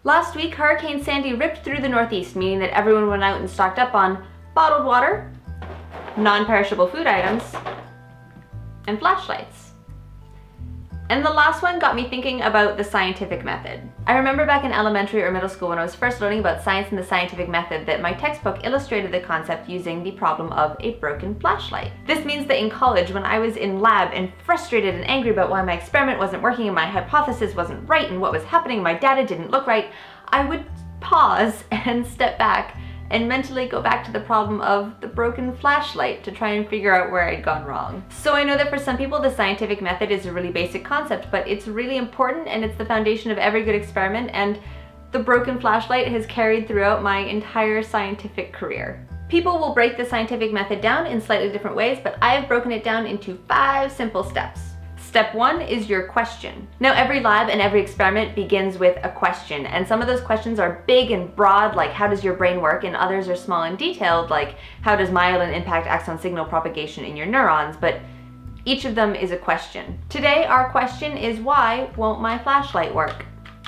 Last week, Hurricane Sandy ripped through the Northeast, meaning that everyone went out and stocked up on bottled water, non-perishable food items, and flashlights. And the last one got me thinking about the scientific method. I remember back in elementary or middle school when I was first learning about science and the scientific method that my textbook illustrated the concept using the problem of a broken flashlight. This means that in college, when I was in lab and frustrated and angry about why my experiment wasn't working and my hypothesis wasn't right and what was happening, my data didn't look right, I would pause and step back and mentally go back to the problem of the broken flashlight to try and figure out where I'd gone wrong. So I know that for some people the scientific method is a really basic concept, but it's really important and it's the foundation of every good experiment, and the broken flashlight has carried throughout my entire scientific career. People will break the scientific method down in slightly different ways, but I have broken it down into 5 simple steps. Step 1 is your question. Now, every lab and every experiment begins with a question, and some of those questions are big and broad, like how does your brain work, and others are small and detailed, like how does myelin impact axon signal propagation in your neurons, but each of them is a question. Today, our question is, why won't my flashlight work?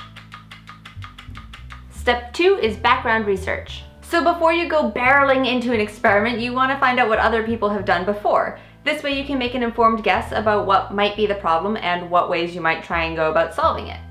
Step 2 is background research. So before you go barreling into an experiment, you want to find out what other people have done before. This way you can make an informed guess about what might be the problem and what ways you might try and go about solving it.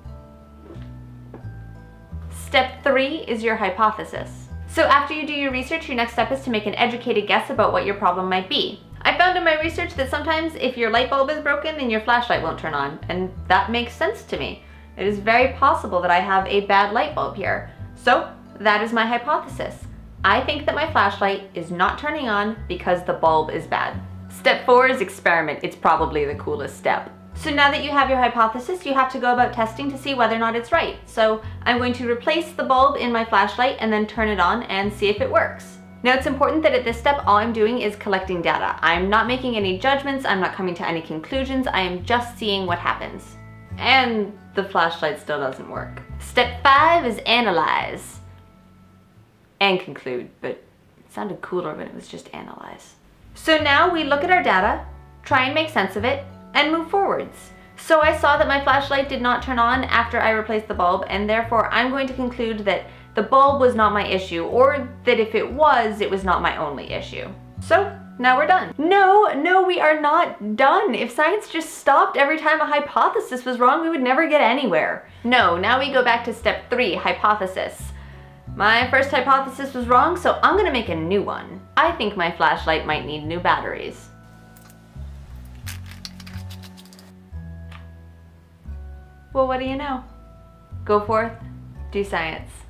Step 3 is your hypothesis. So after you do your research, your next step is to make an educated guess about what your problem might be. I found in my research that sometimes if your light bulb is broken, then your flashlight won't turn on, and that makes sense to me. It is very possible that I have a bad light bulb here. So that is my hypothesis. I think that my flashlight is not turning on because the bulb is bad. Step 4 is experiment. It's probably the coolest step. So now that you have your hypothesis, you have to go about testing to see whether or not it's right. So I'm going to replace the bulb in my flashlight and then turn it on and see if it works. Now it's important that at this step, all I'm doing is collecting data. I'm not making any judgments, I'm not coming to any conclusions, I am just seeing what happens. And the flashlight still doesn't work. Step 5 is analyze. And conclude, but it sounded cooler when it was just analyze. So now we look at our data, try and make sense of it, and move forwards. So I saw that my flashlight did not turn on after I replaced the bulb, and therefore I'm going to conclude that the bulb was not my issue, or that if it was not my only issue. So now we're done. No, we are not done. If science just stopped every time a hypothesis was wrong, we would never get anywhere. No, now we go back to step 3, hypothesis. My first hypothesis was wrong, so I'm gonna make a new one. I think my flashlight might need new batteries. Well, what do you know? Go forth, do science.